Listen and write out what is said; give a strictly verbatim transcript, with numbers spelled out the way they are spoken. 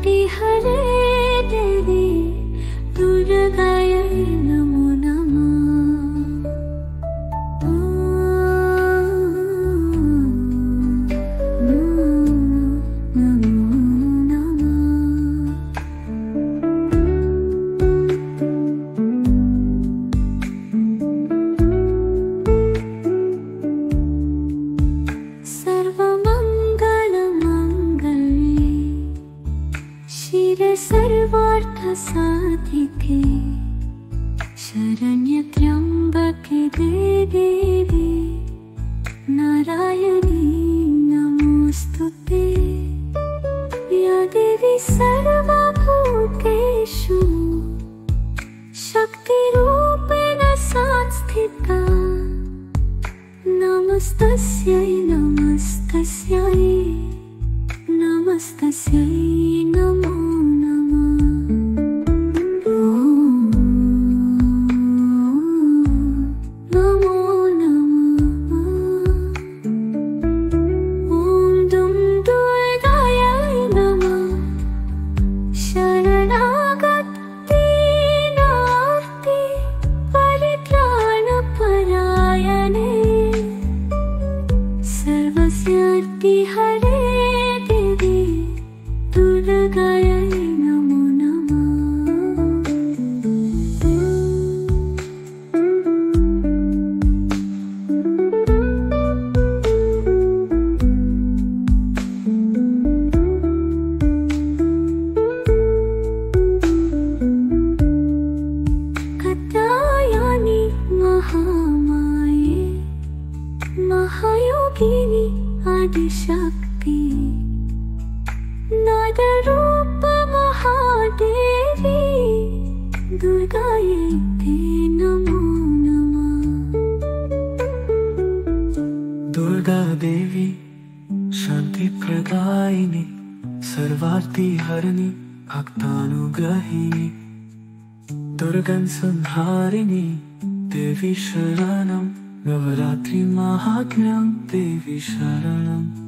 सर्वस्यार्ति हरे देवी दुर्गायै नमो नमः। सर्वार्थ साधिके शरण्य त्र्यंबके देवी नारायणी नमोस्तुते। या देवी सर्वभूतेषु शक्तिरूपेण संस्थिता नमस्तस्यै नमस्तस्यै नमस्तस्यै नमो सर्वस्यार्ति हरे देवी दुर्गायै नमो नमः। कात्यायनी महामाये महायोगिनी आदिशक्ति नादरूप महादेवी दुर्गायै ते नमो नमः। दुर्गा देवी शांति प्रदायिनी सर्वार्ति हरिणी भक्तानुग्रहिणी दुर्गं संहारिणी देवी शरणं नवरात्रि महात्म्यं देवी शरणम्।